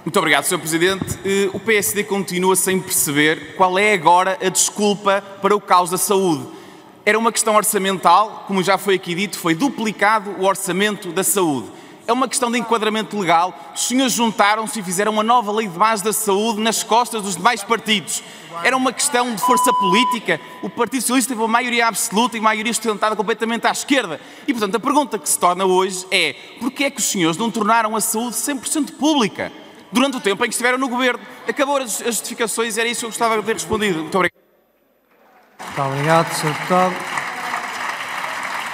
Muito obrigado, Sr. Presidente. O PSD continua sem perceber qual é agora a desculpa para o caos da saúde. Era uma questão orçamental, como já foi aqui dito, foi duplicado o orçamento da saúde. É uma questão de enquadramento legal. Os senhores juntaram-se e fizeram uma nova lei de base da saúde nas costas dos demais partidos. Era uma questão de força política. O Partido Socialista teve uma maioria absoluta e uma maioria sustentada completamente à esquerda. E, portanto, a pergunta que se torna hoje é: porquê é que os senhores não tornaram a saúde 100% pública durante o tempo em que estiveram no governo? Acabou as justificações, era isso que eu gostava de ter respondido. Muito obrigado. Muito obrigado, Sr. Deputado.